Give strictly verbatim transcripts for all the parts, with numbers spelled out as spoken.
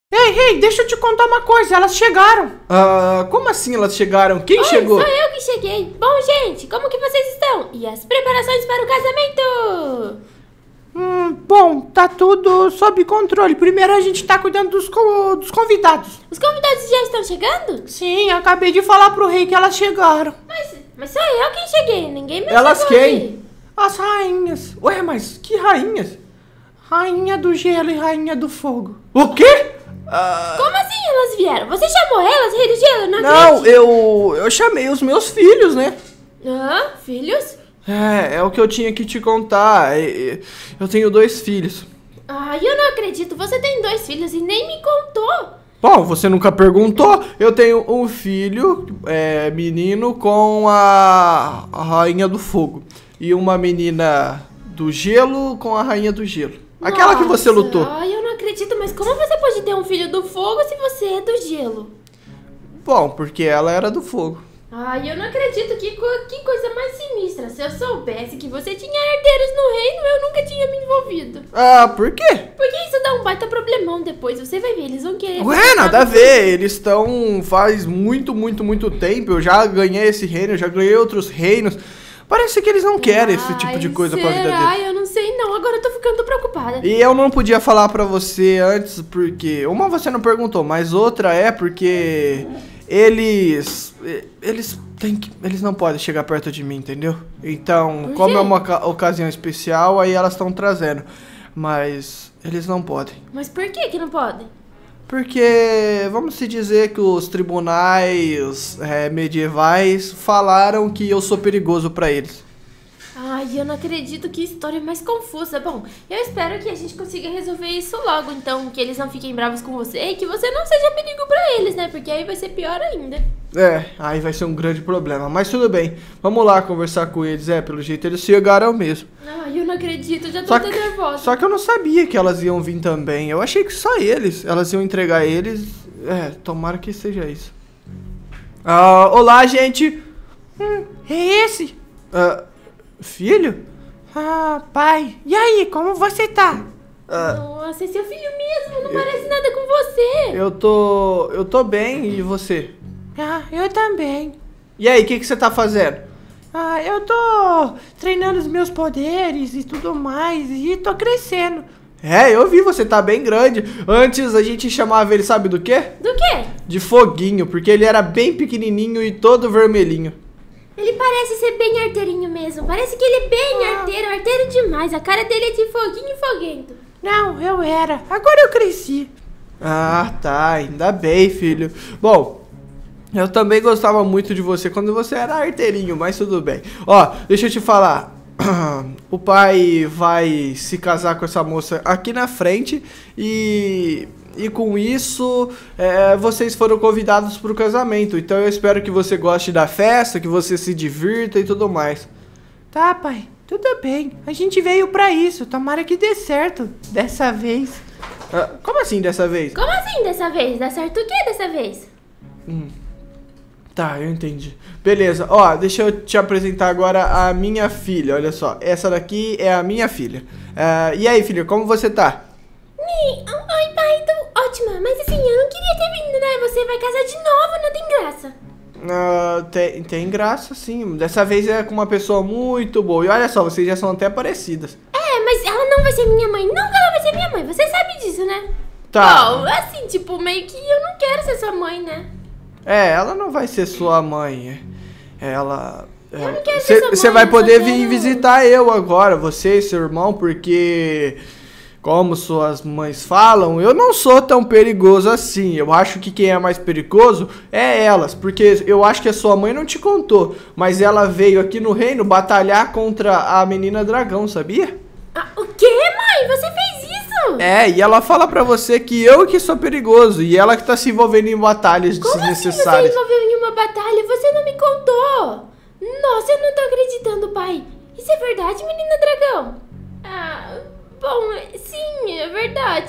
Ei, ei, deixa eu te contar uma coisa, elas chegaram. Ah, como assim elas chegaram? Quem Oi, chegou? sou eu que cheguei. Bom, gente, como que vocês estão? E as preparações para o casamento? Hum, bom, tá tudo sob controle. Primeiro a gente tá cuidando dos, co- dos convidados. Os convidados já estão chegando? Sim, acabei de falar pro rei que elas chegaram. Mas, mas sou eu quem cheguei, ninguém me Elas chegou quem? aqui. As rainhas. Ué, mas que rainhas? Rainha do gelo e rainha do fogo. O quê? Ah, Como assim elas vieram? Você chamou elas, Rei do Gelo? Não não, acredito. eu, eu chamei os meus filhos, né? Ah, filhos? É, é o que eu tinha que te contar. É, é, Eu tenho dois filhos. Ai, eu não acredito. Você tem dois filhos e nem me contou. Bom, você nunca perguntou. Eu tenho um filho, é, menino, com a, a rainha do fogo. E uma menina do gelo com a rainha do gelo. Aquela que você Nossa, lutou. Ai, eu não acredito, mas como você pode ter um filho do fogo se você é do gelo? Bom, porque ela era do fogo. Ai, eu não acredito, que, co- que coisa mais sinistra. Se eu soubesse que você tinha herdeiros no reino, eu nunca tinha me envolvido. Ah, por quê? Porque isso dá um baita problemão depois, você vai ver, eles vão querer... Ué, nada a ver. Eles estão faz muito, muito, muito tempo. Eu já ganhei esse reino, eu já ganhei outros reinos. Parece que eles não querem esse tipo de coisa pra vida deles. Ai, eu não sei não, agora eu tô ficando preocupada. E eu não podia falar pra você antes porque uma você não perguntou, mas outra é porque eles eles têm que, eles não podem chegar perto de mim, entendeu? Então, Por como quê? é uma oca- ocasião especial, aí elas estão trazendo, mas eles não podem. Mas por que que não podem? Porque vamos se dizer que os tribunais é, medievais falaram que eu sou perigoso pra eles. Ai, eu não acredito, que história mais confusa. Bom, eu espero que a gente consiga resolver isso logo, então, que eles não fiquem bravos com você e que você não seja perigo pra eles, né? Porque aí vai ser pior ainda. É, aí vai ser um grande problema. Mas tudo bem, vamos lá conversar com eles. É, pelo jeito eles chegaram mesmo. Ai, eu não acredito, eu já tô Só até que, nervosa. só que eu não sabia que elas iam vir também. Eu achei que só eles. Elas iam entregar eles. É, tomara que seja isso. Ah, olá, gente. Hum, é esse? Ah, filho? Ah, pai. E aí, como você tá? Ah, Nossa, é seu filho mesmo, não parece nada com você. eu tô. Eu tô bem, e você? Ah, eu também. E aí, o que, que você tá fazendo? Ah, eu tô treinando os meus poderes e tudo mais e tô crescendo. É, eu vi, você tá bem grande. Antes a gente chamava ele, sabe do quê? Do quê? De foguinho, porque ele era bem pequenininho e todo vermelhinho. Ele parece ser bem arteirinho mesmo. Parece que ele é bem Ah. arteiro, arteiro demais. A cara dele é de foguinho e foguento. Não, eu era. Agora eu cresci. Ah, tá, ainda bem, filho. Bom, eu também gostava muito de você quando você era arteirinho, mas tudo bem. Ó, deixa eu te falar. O pai vai se casar com essa moça aqui na frente e, e com isso é, vocês foram convidados para o casamento. Então eu espero que você goste da festa, que você se divirta e tudo mais. Tá, pai. Tudo bem. A gente veio pra isso. Tomara que dê certo. Dessa vez. Ah, como assim dessa vez? Como assim dessa vez? Dá certo o que dessa vez? Hum. Tá, eu entendi. Beleza, ó, deixa eu te apresentar agora a minha filha, olha só. Essa daqui é a minha filha. Ah, e aí, filha, como você tá? Ih, Oi, pai, tô ótima. Mas assim, eu não queria ter vindo, né? Você vai casar de novo, não tem graça. Ah, tem, tem graça, sim. Dessa vez é com uma pessoa muito boa. E olha só, vocês já são até parecidas. É, mas ela não vai ser minha mãe. Nunca ela vai ser minha mãe. Você sabe disso, né? Tá. Bom, assim, tipo, meio que eu não quero ser sua mãe, né? É, ela não vai ser sua mãe. Ela. Eu não quero ser sua mãe, Você vai eu só poder quero- vir visitar eu agora, você e seu irmão, porque. Como suas mães falam, eu não sou tão perigoso assim. Eu acho que quem é mais perigoso é elas, porque eu acho que a sua mãe não te contou, mas ela veio aqui no reino batalhar contra a menina dragão, sabia? Ah, o quê, mãe? Você fez isso? É, e ela fala pra você que eu que sou perigoso e ela que tá se envolvendo em batalhas Como assim você desnecessárias. envolveu em uma batalha? Você não me contou. Nossa, eu não tô acreditando, pai. Isso é verdade, menina dragão? Ah, bom, sim, é verdade.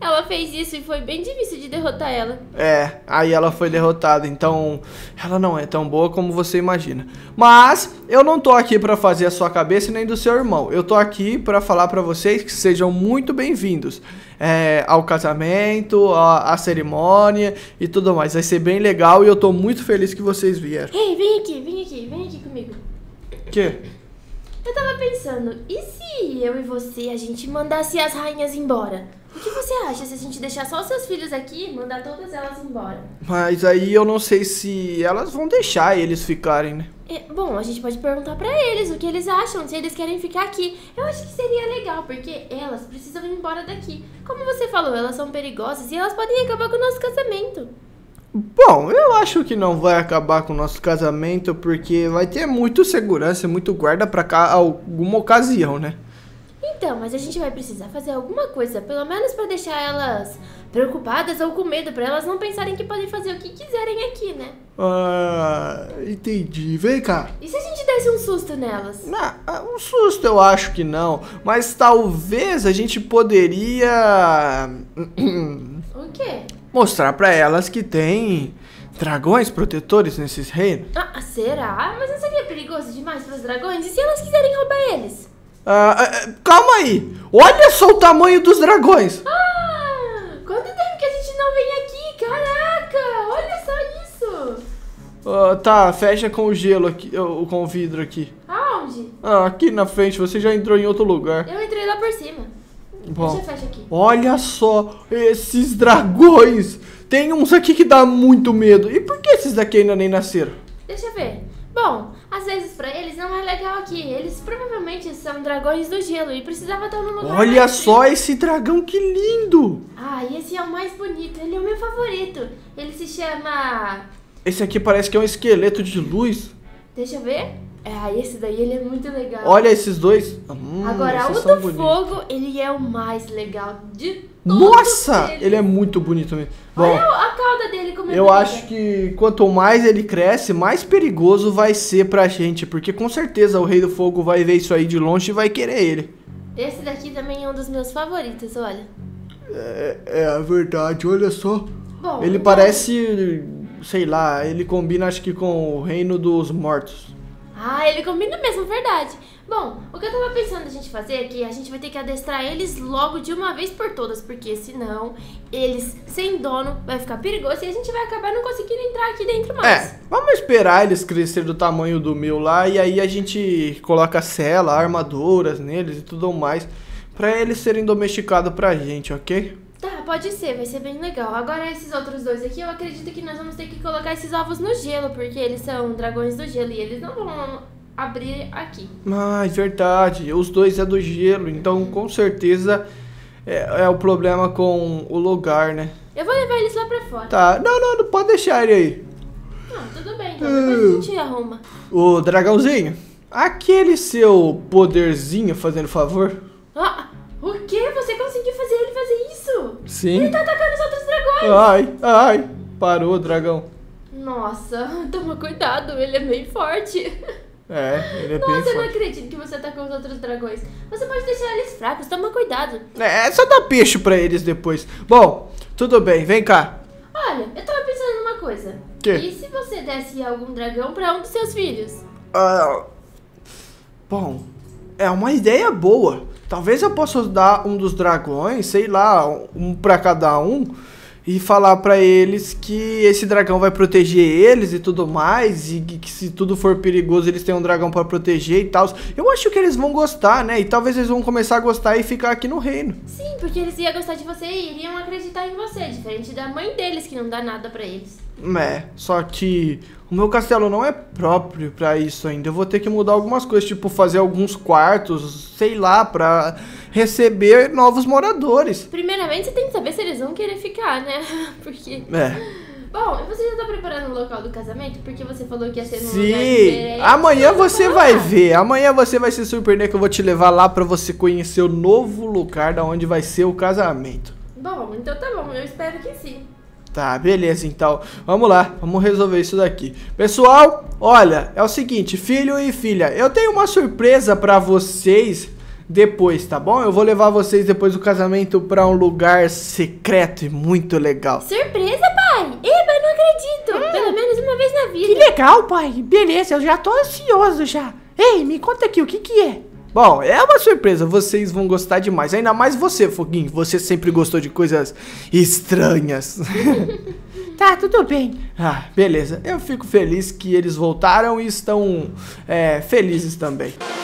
ela fez isso e foi bem difícil de derrotar ela. É, aí ela foi derrotada, então ela não é tão boa como você imagina. Mas eu não tô aqui pra fazer a sua cabeça nem do seu irmão. Eu tô aqui pra falar pra vocês que sejam muito bem-vindos é, ao casamento, à, à cerimônia e tudo mais. Vai ser bem legal e eu tô muito feliz que vocês vieram. Ei, vem aqui, vem aqui, vem aqui comigo. Que? Eu tava pensando, e se eu e você, a gente mandasse as rainhas embora? O que você acha se a gente deixar só os seus filhos aqui e mandar todas elas embora? Mas aí eu não sei se elas vão deixar eles ficarem, né? É, bom, a gente pode perguntar pra eles o que eles acham, se eles querem ficar aqui. Eu acho que seria legal, porque elas precisam ir embora daqui. Como você falou, elas são perigosas e elas podem acabar com o nosso casamento. Bom, eu acho que não vai acabar com o nosso casamento, porque vai ter muito segurança, muito guarda pra cá alguma ocasião, né? Então, mas a gente vai precisar fazer alguma coisa, pelo menos pra deixar elas preocupadas ou com medo, pra elas não pensarem que podem fazer o que quiserem aqui, né? Ah, entendi. Vem cá. E se a gente desse um susto nelas? Não, um susto eu acho que não, mas talvez a gente poderia O quê? mostrar pra elas que tem dragões protetores nesses reinos. Ah, será? Mas não seria perigoso demais pros dragões? E se elas quiserem roubar eles? Ah, ah, calma aí. Olha só o tamanho dos dragões. Ah! Quanto tempo que a gente não vem aqui? Caraca! Olha só isso! Ah, tá, fecha com o gelo aqui, ou com o vidro aqui. Aonde? Ah, aqui na frente, você já entrou em outro lugar. Eu entrei lá por cima. Bom, Deixa eu fechar aqui. olha só esses dragões. Tem uns aqui que dá muito medo. E por que esses daqui ainda nem nasceram? Deixa eu ver. Bom, às vezes pra eles não é legal aqui. Eles provavelmente são dragões do gelo e precisavam estar num lugar Olha mais só frio. esse dragão, que lindo. Ah, e esse é o mais bonito. Ele é o meu favorito. Ele se chama... Esse aqui parece que é um esqueleto de luz. Deixa eu ver. Ah, esse daí ele é muito legal. Olha esses dois. Hum, Agora, o esses são do bonitos. fogo, ele é o mais legal de todos Nossa, eles. ele é muito bonito mesmo. Bom, Olha a cauda dele como é eu bonita. acho que quanto mais ele cresce, mais perigoso vai ser pra gente. Porque com certeza o Rei do Fogo vai ver isso aí de longe e vai querer ele. Esse daqui também é um dos meus favoritos, olha. É, é verdade, olha só. Bom, Ele então- parece, sei lá, ele combina acho que com o Reino dos Mortos. Ah, ele combina mesmo, verdade. Bom, o que eu tava pensando a gente fazer é que a gente vai ter que adestrar eles logo de uma vez por todas, porque senão eles, sem dono, vai ficar perigoso e a gente vai acabar não conseguindo entrar aqui dentro mais. É, vamos esperar eles crescer do tamanho do meu lá e aí a gente coloca cela, armaduras neles e tudo mais pra eles serem domesticados pra gente, ok? Tá, pode ser, vai ser bem legal. Agora esses outros dois aqui, eu acredito que nós vamos ter que colocar esses ovos no gelo, porque eles são dragões do gelo e eles não vão abrir aqui. Ah, é verdade, os dois é do gelo, então com certeza é, é o problema com o lugar, né? Eu vou levar eles lá pra fora. Tá, não, não, não pode deixar ele aí. Ah, tudo bem, então depois a gente arruma. Ô, dragãozinho, aquele seu poderzinho, fazendo favor? Ah, o quê? Você conseguiu fazer ele fazer isso? Sim. Ele tá atacando os outros dragões. Ai, ai, parou, dragão. Nossa, toma cuidado, ele é bem forte. É, ele é bem Nossa, eu não forte. acredito que você atacou os outros dragões. Você pode deixar eles fracos, toma cuidado. É, só dá peixe pra eles depois. Bom, tudo bem, vem cá. Olha, eu tava pensando numa coisa. Quê? E se você desse algum dragão pra um dos seus filhos? Ah, bom, é uma ideia boa. Talvez eu possa dar um dos dragões, sei lá, um pra cada um, e falar pra eles que esse dragão vai proteger eles e tudo mais, e que se tudo for perigoso eles têm um dragão pra proteger e tal. Eu acho que eles vão gostar, né? E talvez eles vão começar a gostar e ficar aqui no reino. Sim, porque eles iam gostar de você e iriam acreditar em você, diferente da mãe deles, que não dá nada pra eles. É, só que o meu castelo não é próprio pra isso ainda. Eu vou ter que mudar algumas coisas, tipo fazer alguns quartos, sei lá, pra receber novos moradores. Primeiramente, você tem que saber se eles vão querer ficar, né? Porque... É. Bom, e você já tá preparando o local do casamento? Porque você falou que ia ser num lugar Sim, diferente. amanhã Então, você vamos vai lá. ver. Amanhã você vai se surpreender que eu vou te levar lá pra você conhecer o novo lugar da onde vai ser o casamento. Bom, então tá bom, eu espero que sim. Tá, beleza, então. Vamos lá, vamos resolver isso daqui. Pessoal, olha, é o seguinte, filho e filha, eu tenho uma surpresa pra vocês depois, tá bom? Eu vou levar vocês depois do casamento pra um lugar secreto e muito legal. Surpresa, pai! Eba, não acredito! Hum. Pelo menos uma vez na vida. Que legal, pai. Beleza, eu já tô ansioso já. Ei, me conta aqui, o que que é? Bom, é uma surpresa, vocês vão gostar demais. Ainda mais você, Foguinho, você sempre gostou de coisas estranhas. Tá, tudo bem. Ah, beleza. Eu fico feliz que eles voltaram e estão é, felizes também.